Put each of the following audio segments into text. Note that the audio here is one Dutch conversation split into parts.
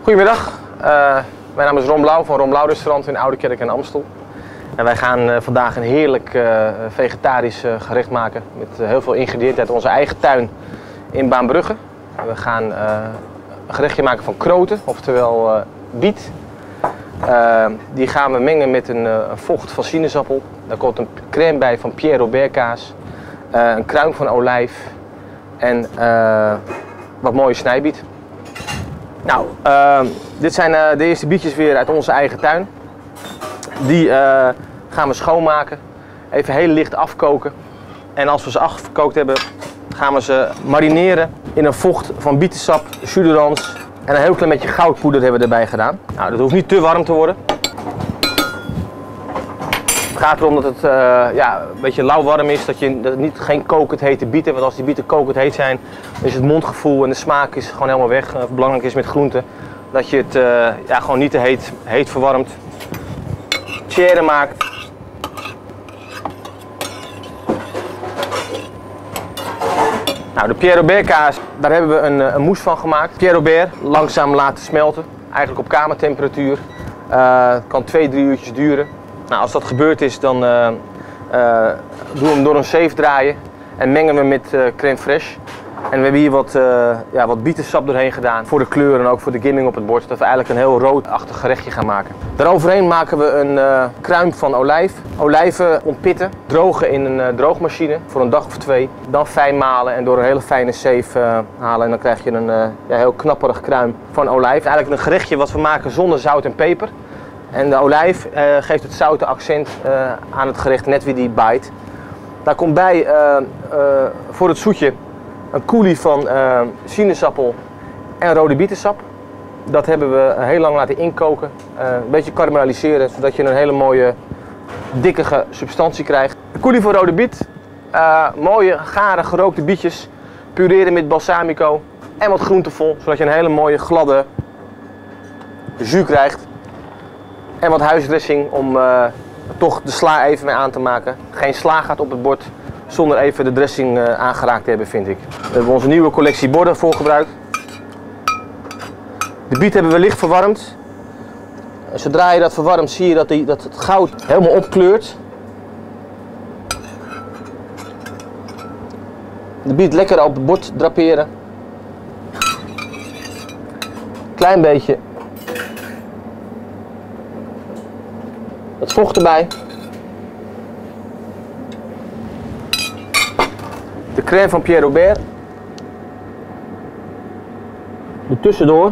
Goedemiddag, mijn naam is Ron Blauw van Ron Blauw Restaurant in Oudekerk en Amstel. En wij gaan vandaag een heerlijk vegetarisch gerecht maken met heel veel ingrediënten uit onze eigen tuin in Baambrugge. We gaan een gerechtje maken van kroten, oftewel biet. Die gaan we mengen met een vocht van sinaasappel. Daar komt een crème bij van Pierre Robert kaas, een kruim van olijf en wat mooie snijbiet. Nou, dit zijn de eerste bietjes weer uit onze eigen tuin. Die gaan we schoonmaken, even heel licht afkoken. En als we ze afgekookt hebben, gaan we ze marineren in een vocht van bietensap, jus d'orange en een heel klein beetje goudpoeder hebben we erbij gedaan. Nou, dat hoeft niet te warm te worden. Het gaat erom dat het een beetje lauwwarm is, dat het geen kokend hete bieten, want als die bieten kokend heet zijn, dan is het mondgevoel en de smaak is gewoon helemaal weg. Belangrijk is met groenten dat je het gewoon niet te heet verwarmt. Cherry maakt. Nou, de Pierre Robert kaas, daar hebben we een mousse van gemaakt. Pierre Robert langzaam laten smelten, eigenlijk op kamertemperatuur. Het kan 2-3 uurtjes duren. Nou, als dat gebeurd is, dan doen we hem door een zeef draaien en mengen we met crème fraîche. En we hebben hier wat bietensap doorheen gedaan voor de kleur en ook voor de gimming op het bord, dat we eigenlijk een heel roodachtig gerechtje gaan maken. Daaroverheen maken we een kruim van olijf. Olijven ontpitten, drogen in een droogmachine voor een dag of 2. Dan fijn malen en door een hele fijne zeef halen en dan krijg je een heel knapperig kruim van olijf. Eigenlijk een gerechtje wat we maken zonder zout en peper. En de olijf geeft het zoute accent aan het gerecht, net wie die bite. Daar komt bij voor het zoetje een coulis van sinaasappel en rode bietensap. Dat hebben we heel lang laten inkoken, een beetje karamelliseren, zodat je een hele mooie dikkige substantie krijgt. Een coulis van rode biet, mooie gare gerookte bietjes, pureren met balsamico en wat groentevol, zodat je een hele mooie gladde jus krijgt. En wat huisdressing om toch de sla even mee aan te maken. Geen sla gaat op het bord zonder even de dressing aangeraakt te hebben, vind ik. We hebben onze nieuwe collectie borden voor gebruikt. De biet hebben we licht verwarmd. Zodra je dat verwarmt, zie je dat het goud helemaal opkleurt. De biet lekker op het bord draperen. Klein beetje het vocht erbij. De crème van Pierre Robert. Er tussendoor.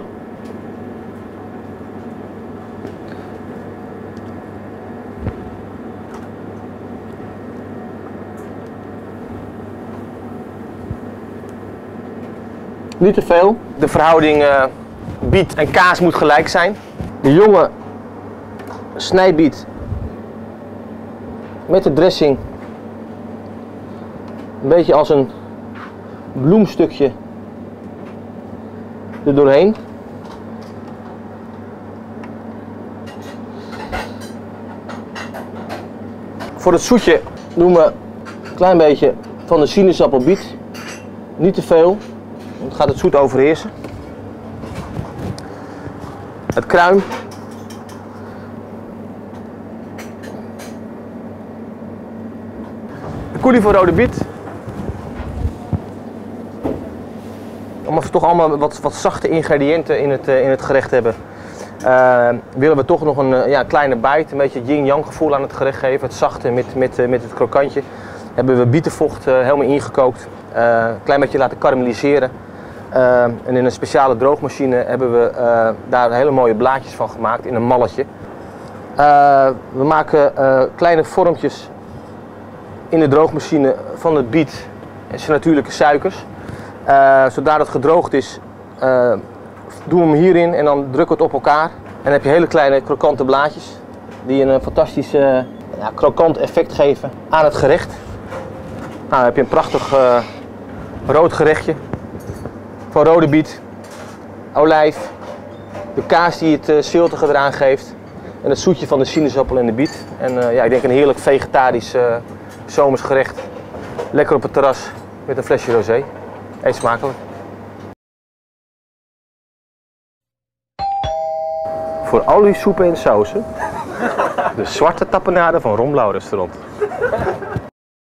Niet te veel. De verhouding biet en kaas moet gelijk zijn. De jonge snijbiet met de dressing een beetje als een bloemstukje er doorheen. Voor het zoetje doen we een klein beetje van de sinaasappelbiet. Niet te veel, want het gaat het zoet overheersen. Het kruim. De coulis van rode biet. Omdat we toch allemaal wat zachte ingrediënten in het gerecht hebben, willen we toch nog een kleine bite, een beetje yin-yang gevoel aan het gerecht geven. Het zachte met het krokantje. Hebben we bietenvocht helemaal ingekookt, een klein beetje laten karamelliseren. En in een speciale droogmachine hebben we daar hele mooie blaadjes van gemaakt in een malletje. We maken kleine vormpjes in de droogmachine van het biet en zijn natuurlijke suikers. Zodra het gedroogd is, doen we hem hierin en dan drukken we het op elkaar. En dan heb je hele kleine krokante blaadjes die een fantastisch krokant effect geven aan het gerecht. Nou, dan heb je een prachtig rood gerechtje van rode biet, olijf, de kaas die het ziltige eraan geeft en het zoetje van de sinaasappel en de biet. En ik denk een heerlijk vegetarisch zomers gerecht. Lekker op het terras met een flesje rosé. Eet smakelijk. Voor al uw soepen en sausen. De zwarte tapenade van Romblauw Restaurant.